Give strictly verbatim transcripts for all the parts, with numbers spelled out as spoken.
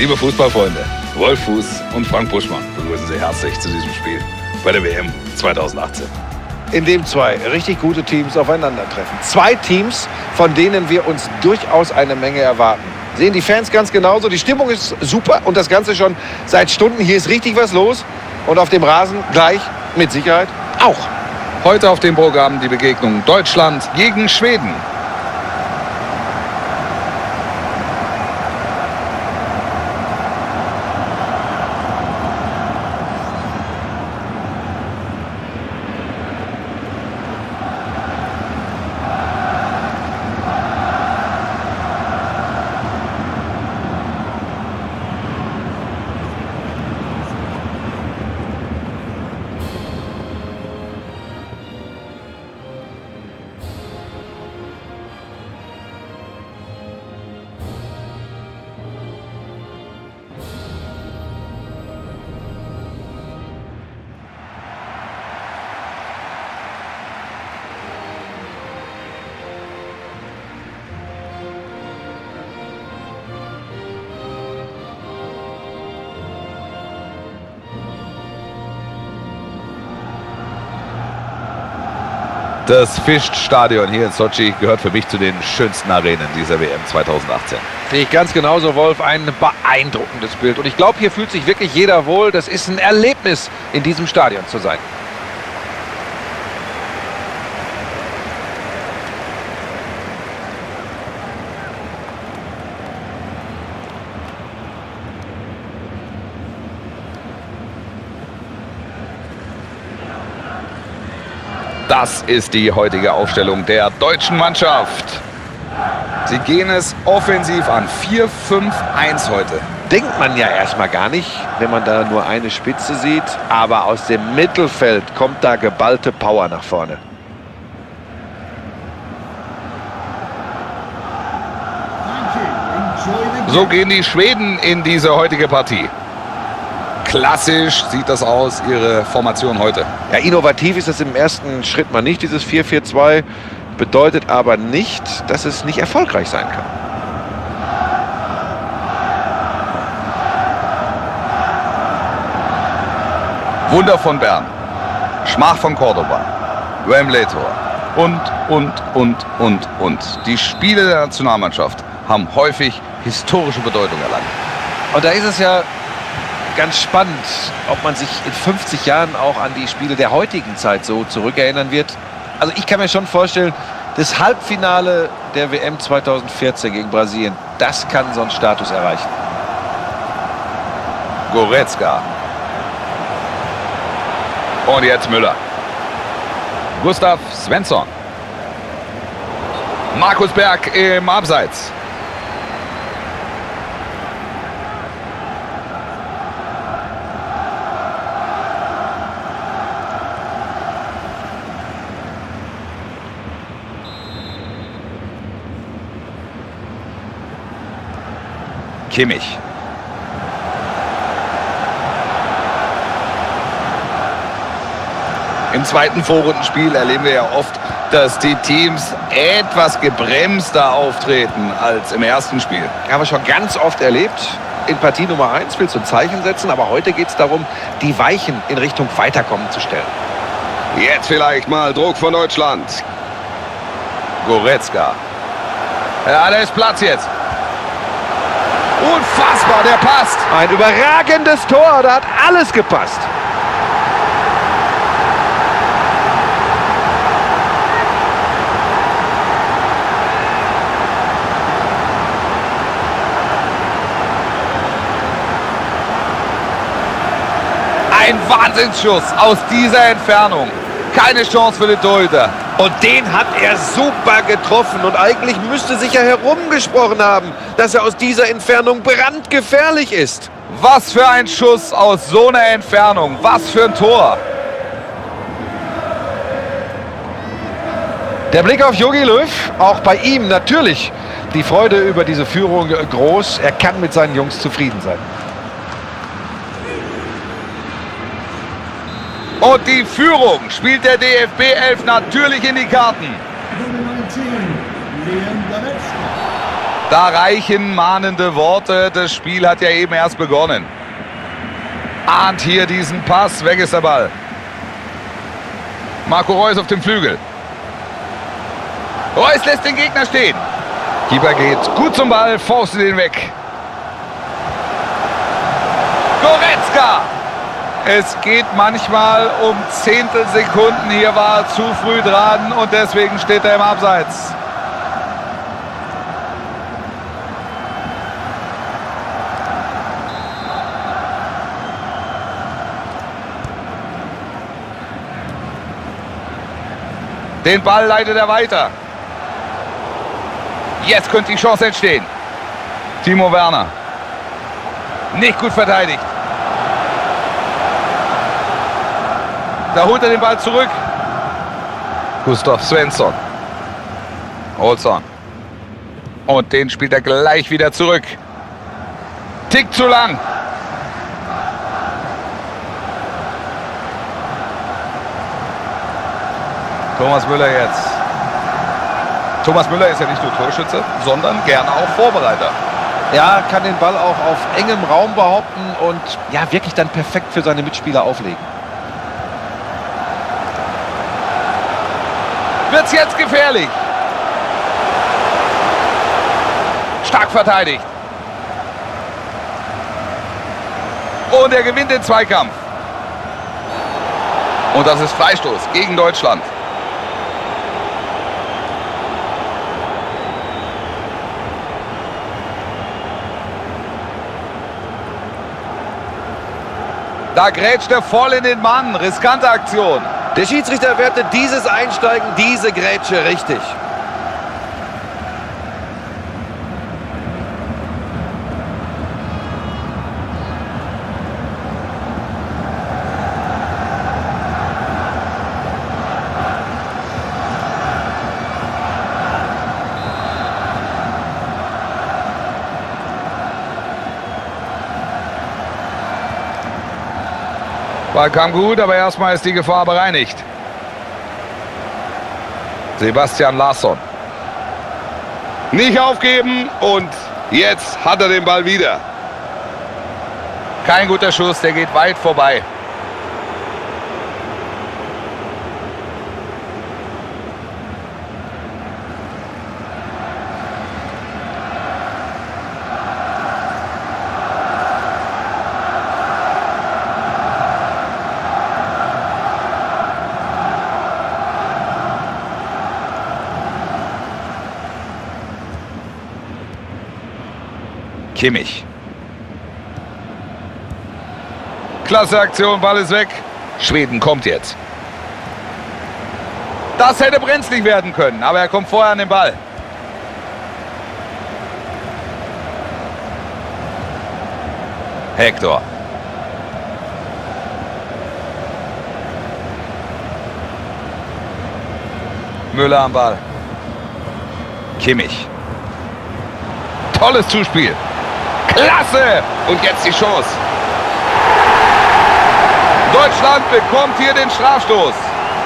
Liebe Fußballfreunde, Wolf Fuß und Frank Buschmann begrüßen Sie herzlich zu diesem Spiel bei der W M zweitausendachtzehn. In dem zwei richtig gute Teams aufeinandertreffen. Zwei Teams, von denen wir uns durchaus eine Menge erwarten. Sehen die Fans ganz genauso. Die Stimmung ist super und das Ganze schon seit Stunden. Hier ist richtig was los. Und auf dem Rasen gleich mit Sicherheit auch. Heute auf dem Programm die Begegnung Deutschland gegen Schweden. Das Fischstadion hier in Sotschi gehört für mich zu den schönsten Arenen dieser W M zweitausendachtzehn. Sehe ich ganz genauso, Wolf. Ein beeindruckendes Bild. Und ich glaube, hier fühlt sich wirklich jeder wohl. Das ist ein Erlebnis, in diesem Stadion zu sein. Das ist die heutige Aufstellung der deutschen Mannschaft. Sie gehen es offensiv an. vier fünf eins heute. Denkt man ja erstmal gar nicht, wenn man da nur eine Spitze sieht. Aber aus dem Mittelfeld kommt da geballte Power nach vorne. So gehen die Schweden in diese heutige Partie. Klassisch sieht das aus, ihre Formation heute. Ja, innovativ ist das im ersten Schritt mal nicht, dieses vier vier zwei. Bedeutet aber nicht, dass es nicht erfolgreich sein kann. Wunder von Bern. Schmach von Cordoba. Wembley-Tor. Und, und, und, und, und. Die Spiele der Nationalmannschaft haben häufig historische Bedeutung erlangt. Und da ist es ja ganz spannend, ob man sich in fünfzig Jahren auch an die Spiele der heutigen Zeit so zurückerinnern wird. Also ich kann mir schon vorstellen, das Halbfinale der W M zweitausendvierzehn gegen Brasilien, das kann so einen Status erreichen. Goretzka. Und jetzt Müller. Gustav Svensson. Markus Berg im Abseits. Kimmich. Im zweiten Vorrundenspiel erleben wir ja oft, dass die Teams etwas gebremster auftreten als im ersten Spiel. Haben wir schon ganz oft erlebt. In Partie Nummer eins willst du ein Zeichen setzen, aber heute geht es darum, die Weichen in Richtung Weiterkommen zu stellen. Jetzt vielleicht mal Druck von Deutschland. Goretzka. Ja, da ist Platz jetzt. Unfassbar, der passt. Ein überragendes Tor, da hat alles gepasst. Ein Wahnsinnsschuss aus dieser Entfernung. Keine Chance für den Torhüter. Und den hat er super getroffen. Und eigentlich müsste sich ja herumgesprochen haben, dass er aus dieser Entfernung brandgefährlich ist. Was für ein Schuss aus so einer Entfernung. Was für ein Tor. Der Blick auf Jogi Löw, auch bei ihm natürlich die Freude über diese Führung groß. Er kann mit seinen Jungs zufrieden sein. Und die Führung spielt der D F B elf natürlich in die Karten. Da reichen mahnende Worte. Das Spiel hat ja eben erst begonnen. Ahnt hier diesen Pass. Weg ist der Ball. Marco Reus auf dem Flügel. Reus lässt den Gegner stehen. Keeper geht gut zum Ball, faustet ihn weg. Goretzka. Es geht manchmal um Zehntelsekunden. Hier war er zu früh dran und deswegen steht er im Abseits. Den Ball leitet er weiter. Jetzt könnte die Chance entstehen. Timo Werner. Nicht gut verteidigt. Da holt er den Ball zurück. Gustav Svensson. Olsson. Und den spielt er gleich wieder zurück. Tick zu lang. Thomas Müller jetzt. Thomas Müller ist ja nicht nur Torschütze, sondern gerne auch Vorbereiter. Ja, kann den Ball auch auf engem Raum behaupten und ja, wirklich dann perfekt für seine Mitspieler auflegen. Wird's jetzt gefährlich. Stark verteidigt. Und er gewinnt den Zweikampf. Und das ist Freistoß gegen Deutschland. Da grätscht er voll in den Mann. Riskante Aktion. Der Schiedsrichter wertet dieses Einsteigen, diese Grätsche richtig. Ball kam gut, aber erstmal ist die Gefahr bereinigt. Sebastian Larsson. Nicht aufgeben und jetzt hat er den Ball wieder. Kein guter Schuss, der geht weit vorbei. Kimmich. Klasse Aktion, Ball ist weg. Schweden kommt jetzt. Das hätte brenzlig werden können, aber er kommt vorher an den Ball. Hector. Müller am Ball. Kimmich. Tolles Zuspiel. Klasse! Und jetzt die Chance. Deutschland bekommt hier den Strafstoß.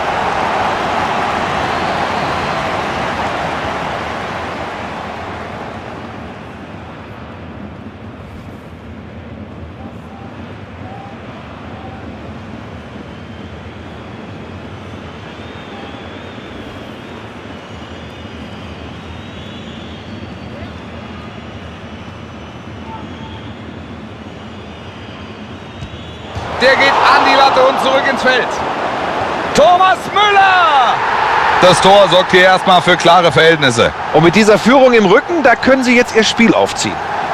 Der geht an die Latte und zurück ins Feld. Thomas Müller! Das Tor sorgt hier erstmal für klare Verhältnisse. Und mit dieser Führung im Rücken, da können sie jetzt ihr Spiel aufziehen.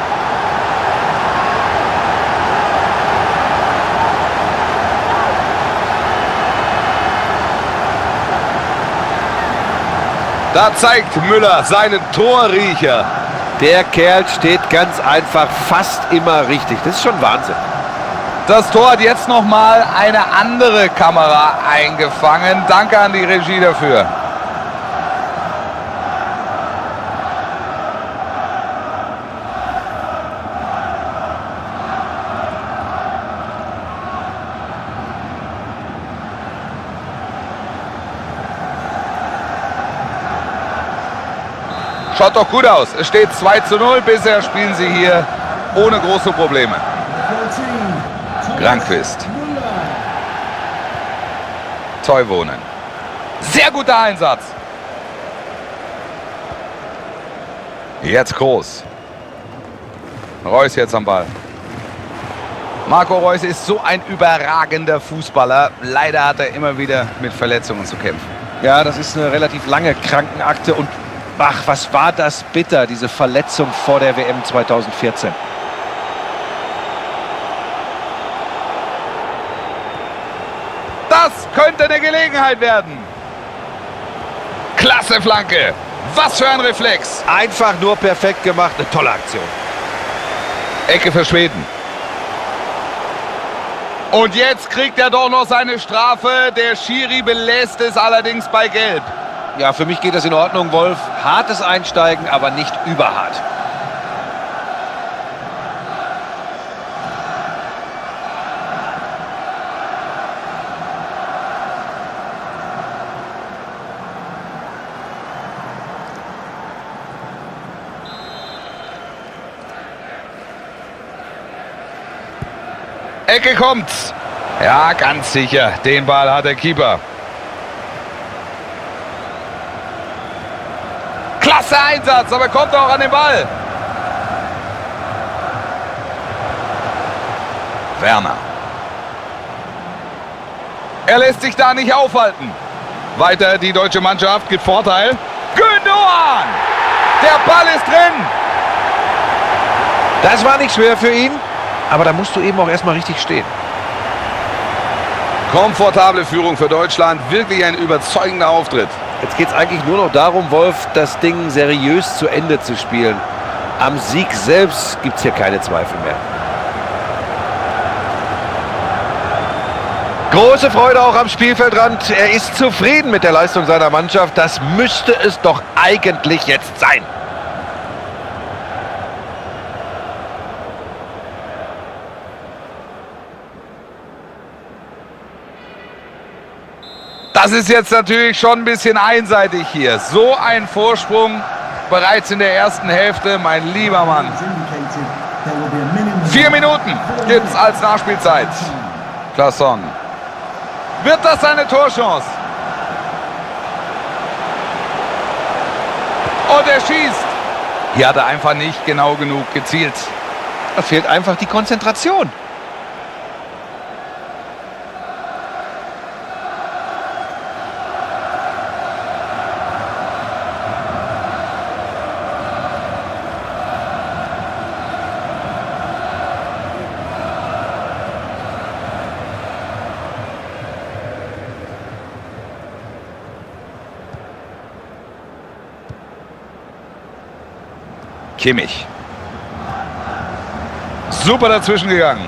Da zeigt Müller seinen Torriecher. Der Kerl steht ganz einfach fast immer richtig. Das ist schon Wahnsinn. Das Tor hat jetzt noch mal eine andere Kamera eingefangen. Danke an die Regie dafür. Schaut doch gut aus. Es steht zwei zu null. Bisher spielen sie hier ohne große Probleme. Granqvist. Toivonen. Sehr guter Einsatz. Jetzt Groß. Reus jetzt am Ball. Marco Reus ist so ein überragender Fußballer. Leider hat er immer wieder mit Verletzungen zu kämpfen. Ja, das ist eine relativ lange Krankenakte. Und ach, was war das bitter, diese Verletzung vor der W M zweitausendvierzehn. Das könnte eine Gelegenheit werden. Klasse Flanke. Was für ein Reflex. Einfach nur perfekt gemacht. Eine tolle Aktion. Ecke für Schweden. Und jetzt kriegt er doch noch seine Strafe. Der Schiri belässt es allerdings bei Gelb. Ja, für mich geht das in Ordnung, Wolf. Hartes Einsteigen, aber nicht überhart. Ecke kommt. Ja, ganz sicher. Den Ball hat der Keeper. Klasse Einsatz, aber kommt auch an den Ball. Werner. Er lässt sich da nicht aufhalten. Weiter die deutsche Mannschaft gibt Vorteil. Gündoğan! Der Ball ist drin. Das war nicht schwer für ihn. Aber da musst du eben auch erstmal richtig stehen. Komfortable Führung für Deutschland. Wirklich ein überzeugender Auftritt. Jetzt geht es eigentlich nur noch darum, Wolf, das Ding seriös zu Ende zu spielen. Am Sieg selbst gibt es hier keine Zweifel mehr. Große Freude auch am Spielfeldrand. Er ist zufrieden mit der Leistung seiner Mannschaft. Das müsste es doch eigentlich jetzt sein. Das ist jetzt natürlich schon ein bisschen einseitig hier. So ein Vorsprung bereits in der ersten Hälfte, mein lieber Mann. Vier Minuten gibt es als Nachspielzeit. Claesson. Wird das eine Torchance? Und er schießt. Hier hat er einfach nicht genau genug gezielt. Da fehlt einfach die Konzentration. Kimmich. Super dazwischen gegangen.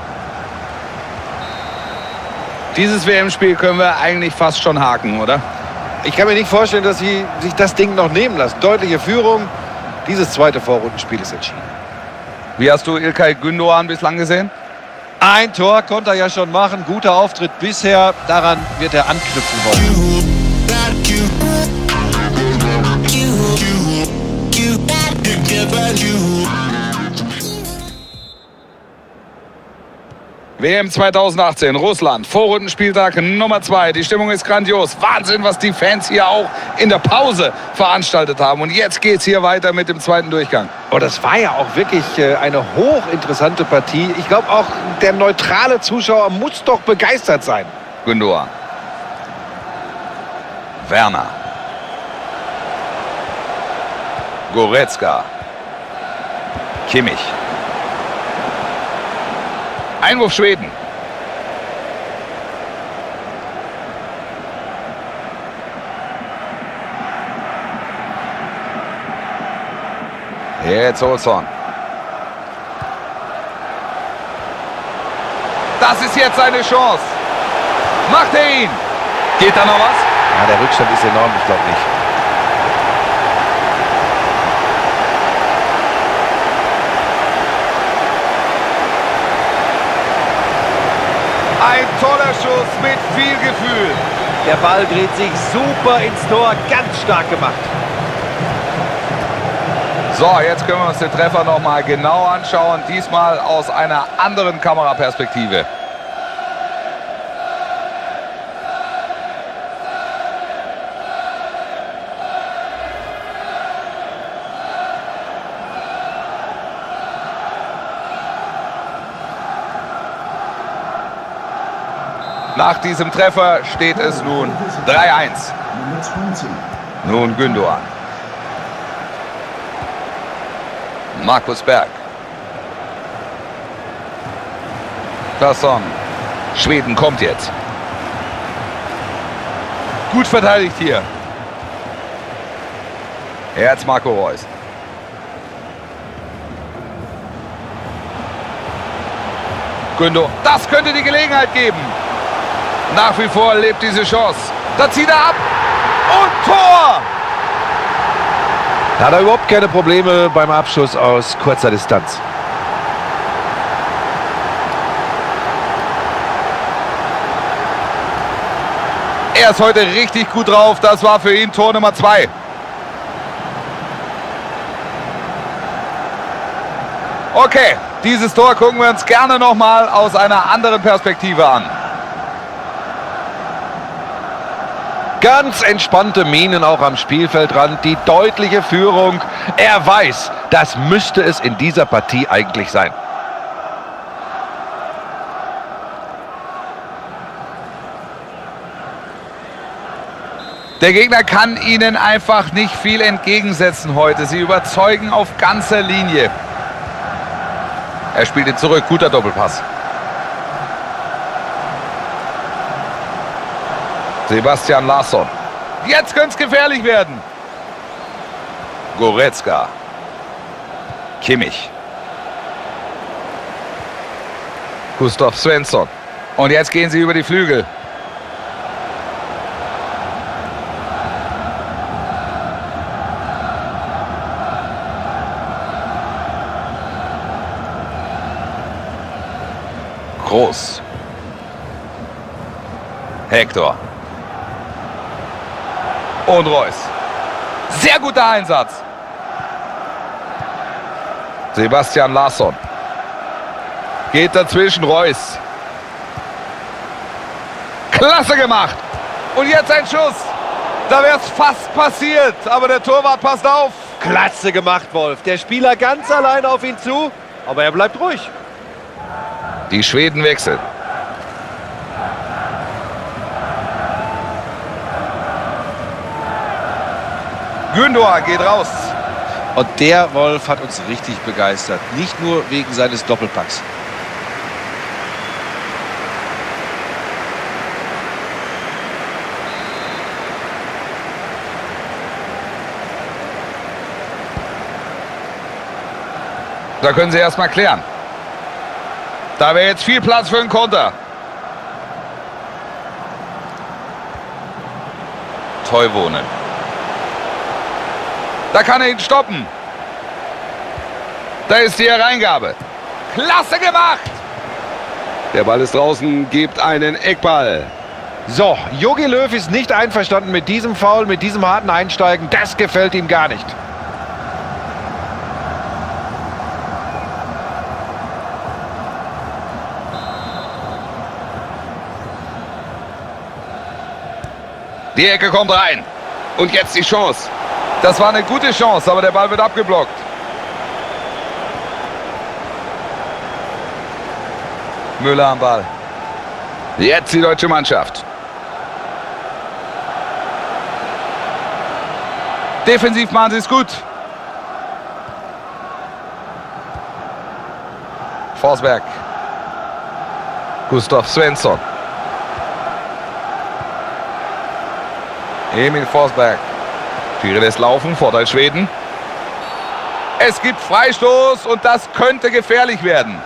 Dieses W M-Spiel können wir eigentlich fast schon haken, oder? Ich kann mir nicht vorstellen, dass sie sich das Ding noch nehmen lassen. Deutliche Führung. Dieses zweite Vorrundenspiel ist entschieden. Wie hast du İlkay Gündoğan bislang gesehen? Ein Tor konnte er ja schon machen. Guter Auftritt bisher. Daran wird er anknüpfen wollen. W M zweitausendachtzehn, Russland, Vorrundenspieltag Nummer zwei. Die Stimmung ist grandios. Wahnsinn, was die Fans hier auch in der Pause veranstaltet haben. Und jetzt geht es hier weiter mit dem zweiten Durchgang. Oh, das war ja auch wirklich eine hochinteressante Partie. Ich glaube, auch der neutrale Zuschauer muss doch begeistert sein. Gündoğan. Werner. Goretzka. Kimmich. Einwurf Schweden. Jetzt Olsson. Das ist jetzt eine Chance. Macht er ihn. Geht da noch was? Ja, der Rückstand ist enorm, ich glaube nicht. Ein toller Schuss mit viel Gefühl. Der Ball dreht sich super ins Tor, ganz stark gemacht. So, jetzt können wir uns den Treffer noch mal genau anschauen. Diesmal aus einer anderen Kameraperspektive. Nach diesem Treffer steht es nun drei eins. Nun Gündoğan. Markus Berg. Persson. Schweden kommt jetzt. Gut verteidigt hier. Jetzt Marco Reus. Gündoğan. Das könnte die Gelegenheit geben. Nach wie vor lebt diese Chance. Da zieht er ab. Und Tor! Da hat er überhaupt keine Probleme beim Abschuss aus kurzer Distanz. Er ist heute richtig gut drauf. Das war für ihn Tor Nummer zwei. Okay, dieses Tor gucken wir uns gerne nochmal aus einer anderen Perspektive an. Ganz entspannte Mienen auch am Spielfeldrand, die deutliche Führung. Er weiß, das müsste es in dieser Partie eigentlich sein. Der Gegner kann ihnen einfach nicht viel entgegensetzen heute. Sie überzeugen auf ganzer Linie. Er spielt ihn zurück, guter Doppelpass. Sebastian Larsson. Jetzt könnte es gefährlich werden. Goretzka. Kimmich. Gustav Svensson. Und jetzt gehen sie über die Flügel. Groß. Hector. Und Reus. Sehr guter Einsatz. Sebastian Larsson. Geht dazwischen, Reus. Klasse gemacht. Und jetzt ein Schuss. Da wäre es fast passiert, aber der Torwart passt auf. Klasse gemacht, Wolf. Der Spieler ganz allein auf ihn zu, aber er bleibt ruhig. Die Schweden wechseln. Gündoğan geht raus. Und der Wolf hat uns richtig begeistert. Nicht nur wegen seines Doppelpacks. Da können sie erstmal klären. Da wäre jetzt viel Platz für einen Konter. Toivonen. Da kann er ihn stoppen. Da ist die Hereingabe. Klasse gemacht. Der Ball ist draußen, gibt einen Eckball. So, Jogi Löw ist nicht einverstanden mit diesem Foul, mit diesem harten Einsteigen. Das gefällt ihm gar nicht. Die Ecke kommt rein. Und jetzt die Chance. Das war eine gute Chance, aber der Ball wird abgeblockt. Müller am Ball. Jetzt die deutsche Mannschaft. Defensiv machen sie es gut. Forsberg. Gustav Svensson. Emil Forsberg. Schiri lässt laufen, Vorteil Schweden. Es gibt Freistoß und das könnte gefährlich werden.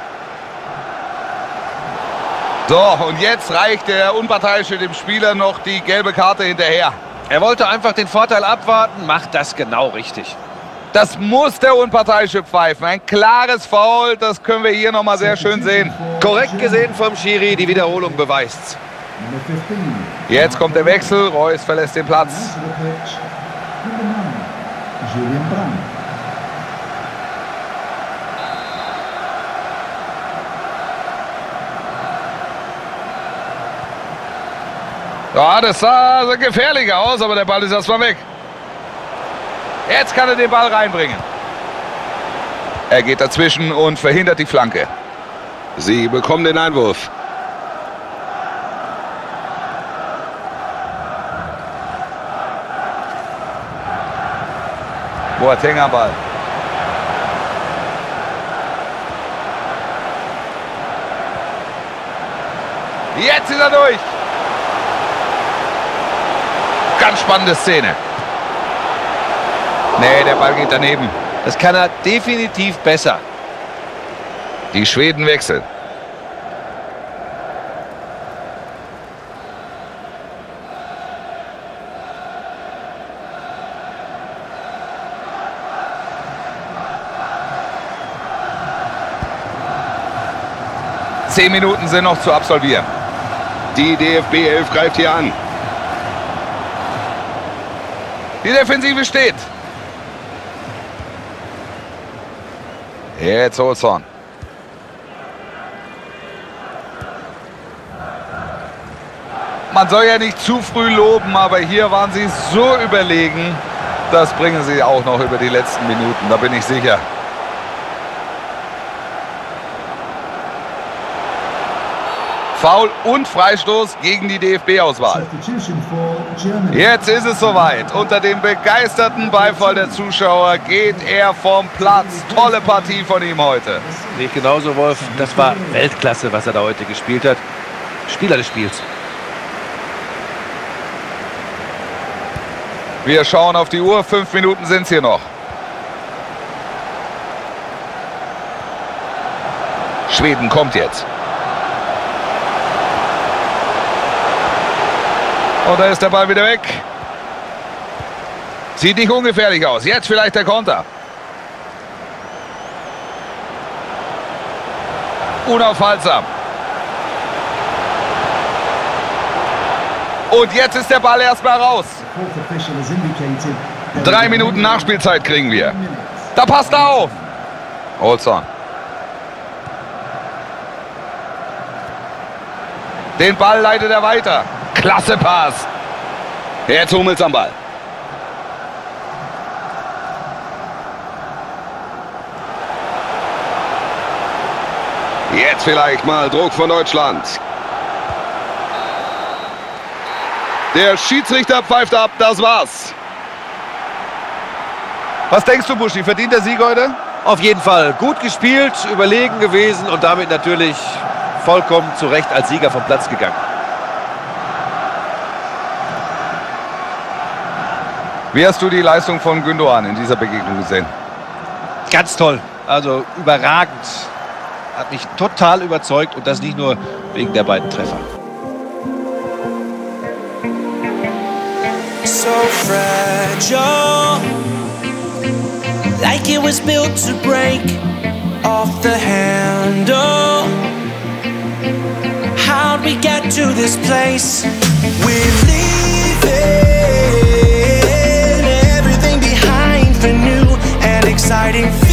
So, und jetzt reicht der Unparteiische dem Spieler noch die gelbe Karte hinterher. Er wollte einfach den Vorteil abwarten, macht das genau richtig. Das muss der Unparteiische pfeifen. Ein klares Foul, das können wir hier nochmal sehr schön sehen. Korrekt gesehen vom Schiri, die Wiederholung beweist's. Jetzt kommt der Wechsel, Reus verlässt den Platz. Ja, das sah gefährlich aus, aber der Ball ist erstmal weg. Jetzt kann er den Ball reinbringen. Er geht dazwischen und verhindert die Flanke. Sie bekommen den Einwurf. Boateng am Ball. Jetzt ist er durch. Ganz spannende Szene. Nee, der Ball geht daneben. Das kann er definitiv besser. Die Schweden wechseln. Zehn Minuten sind noch zu absolvieren. Die D F B elf greift hier an. Die Defensive steht. Jetzt Olsson. Man soll ja nicht zu früh loben, aber hier waren sie so überlegen. Das bringen sie auch noch über die letzten Minuten, da bin ich sicher. Foul und Freistoß gegen die D F B-Auswahl. Jetzt ist es soweit. Unter dem begeisterten Beifall der Zuschauer geht er vom Platz. Tolle Partie von ihm heute. Nicht genauso, Wolf. Das war Weltklasse, was er da heute gespielt hat. Spieler des Spiels. Wir schauen auf die Uhr. Fünf Minuten sind es hier noch. Schweden kommt jetzt. Und da ist der Ball wieder weg. Sieht nicht ungefährlich aus. Jetzt vielleicht der Konter. Unaufhaltsam. Und jetzt ist der Ball erstmal raus. Drei Minuten Nachspielzeit kriegen wir. Da passt er auf. Olsson. Den Ball leitet er weiter. Klasse Pass. Jetzt Hummels am Ball. Jetzt vielleicht mal Druck von Deutschland. Der Schiedsrichter pfeift ab, das war's. Was denkst du, Buschi? Verdient der Sieg heute? Auf jeden Fall gut gespielt, überlegen gewesen und damit natürlich vollkommen zu Recht als Sieger vom Platz gegangen. Wie hast du die Leistung von Gündoğan in dieser Begegnung gesehen? Ganz toll, also überragend. Hat mich total überzeugt und das nicht nur wegen der beiden Treffer. So fragile, like it was built to break off the handle. How'd we get to this place? We're leaving everything behind for new and exciting.